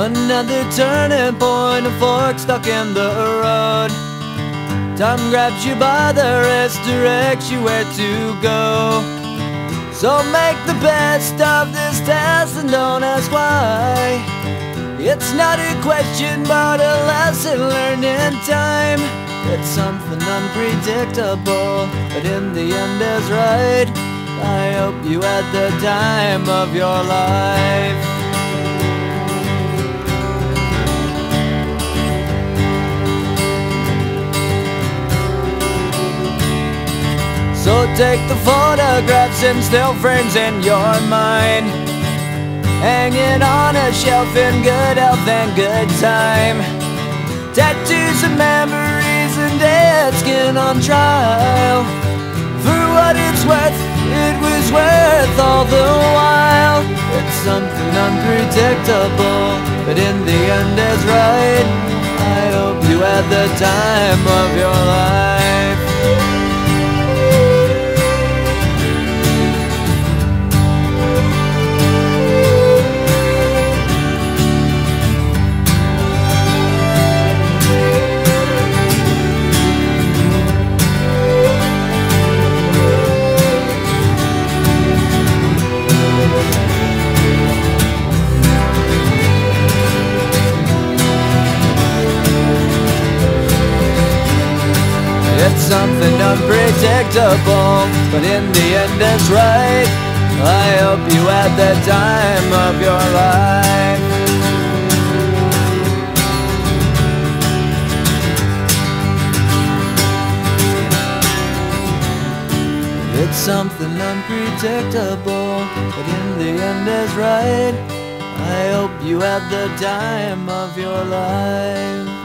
Another turning point, a fork stuck in the road. Time grabs you by the wrist, directs you where to go. So make the best of this test and don't ask why. It's not a question but a lesson learned in time. It's something unpredictable, but in the end is right. I hope you had the time of your life. So take the photographs and still frames in your mind, hanging on a shelf in good health and good time. Tattoos and memories and dead skin on trial. For what it's worth, it was worth all the while. It's something unpredictable, but in the end is right. I hope you had the time of your life. It's something unpredictable, but in the end it's right. I hope you had the time of your life. It's something unpredictable, but in the end is right. I hope you had the time of your life.